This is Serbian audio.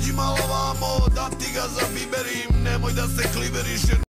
Dođi malo vamo, da ti ga zabiberim. Nemoj da se kliberiš jer